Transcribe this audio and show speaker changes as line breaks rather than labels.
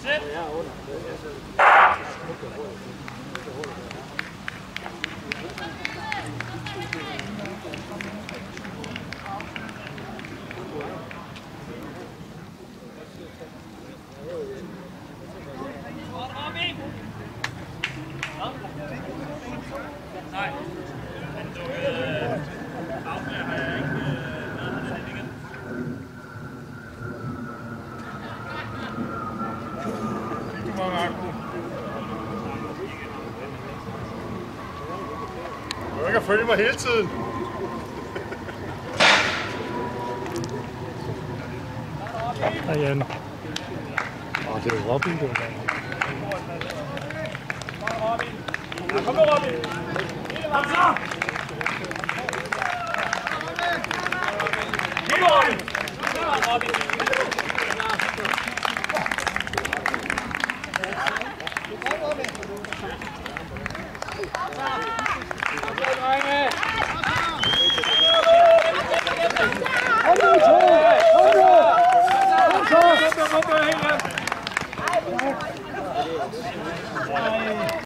Nej, men du bagmed har jeg ikke noget med den igen.
Du kan følge mig hele tiden.
Hej Jan. Det er Robin, det er.
Kom nu, Robin! Kom så! Kom nu, Robin! Kom nu, Robin!